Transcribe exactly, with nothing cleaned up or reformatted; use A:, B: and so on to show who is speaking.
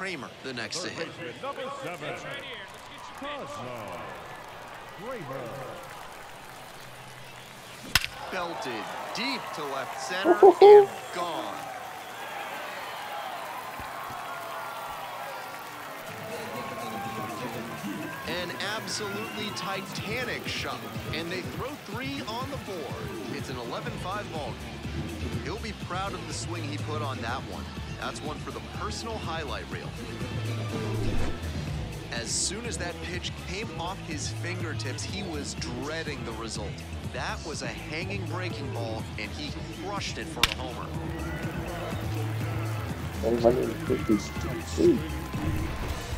A: Kramer the next to hit.
B: Number seven, Cosmo. Kramer.
A: Belted deep to left center and gone. An absolutely titanic shot, and they throw three on the board. It's an eleven five ball game. He'll be proud of the swing he put on that one. That's one for the personal highlight reel. As soon as that pitch came off his fingertips, he was dreading the result. That was a hanging breaking ball, and he crushed it for a homer.
C: one hundred fifty-two.